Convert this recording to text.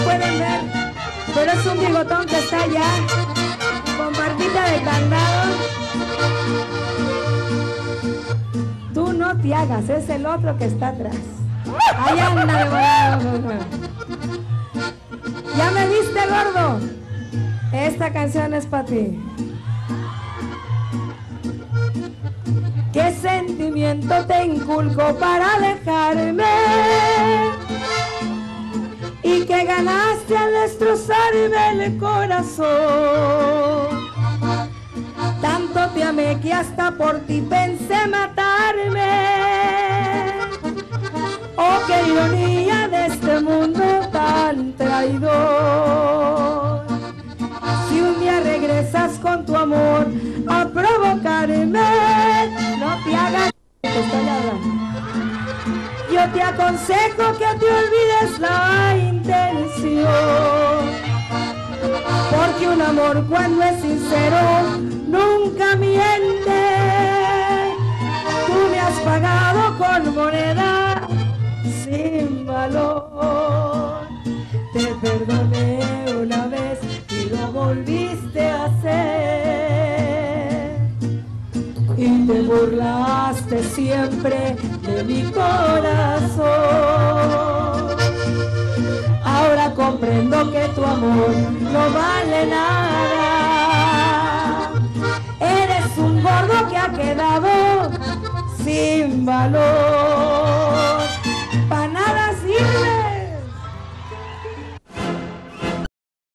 pueden ver, pero es un bigotón que está allá, con barbita de candado. Tú no te hagas, es el otro que está atrás. Ahí anda de volado. ¿Ya me viste, gordo? Esta canción es para ti. ¿Qué sentimiento te inculco para dejarme? ¿Y qué ganaste al destrozarme el corazón? Tanto te amé que hasta por ti pensé matarme. Oh, qué ironía de este mundo tan traidor. Si un día regresas con tu amor a provocarme, no te hagas que te estoy hablando. Yo te aconsejo que te olvides la intención, porque un amor cuando es sincero nunca miente. Tú me has pagado con moneda sin valor. Te perdoné una vez y lo volviste a hacer, y te burlaste siempre de mi corazón. Ahora comprendo que tu amor no vale nada. Eres un gordo que ha quedado sin valor.